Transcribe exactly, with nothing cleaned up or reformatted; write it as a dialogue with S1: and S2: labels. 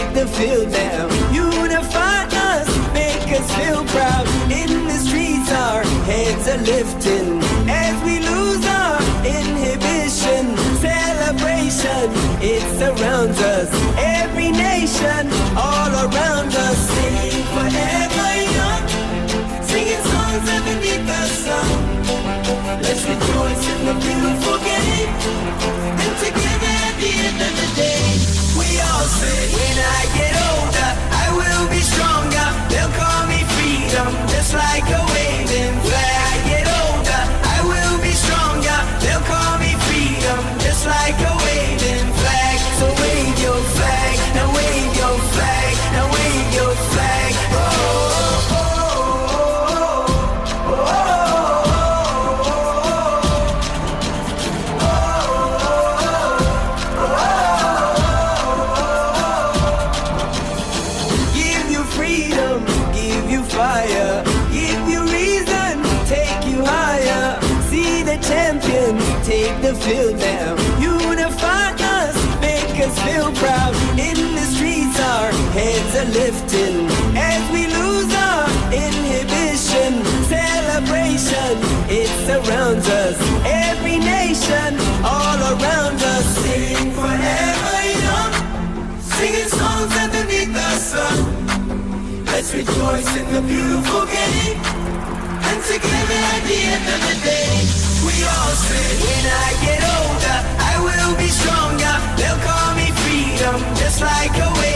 S1: take the field now. Unify us, make us feel proud. In the streets our heads are lifting as we lose our inhibition. Celebration, it surrounds us. Every nation, all around us. Sing forever young, singing songs underneath the sun. Let's rejoice in the beautiful game, and together at the end of the day, we all say, when I get older, I will be stronger. They'll call me freedom, just like a waving flag. I get older, I will be stronger. They'll call me freedom, just like a waving flag. So wave your flag, now wave your flag, now wave your flag. Oh, oh, oh, oh, oh. Fire, give you reason, take you higher. See the champions take the field now. Unify us, make us feel proud. In the streets our heads are lifting as we lose our inhibition. Celebration, it surrounds us. Every nation, all around us. Sing forever young, singing songs underneath the sun. Let's rejoice in the beautiful game, and together at the end of the day, we all say, when I get older, I will be stronger. They'll call me freedom, just like a wave.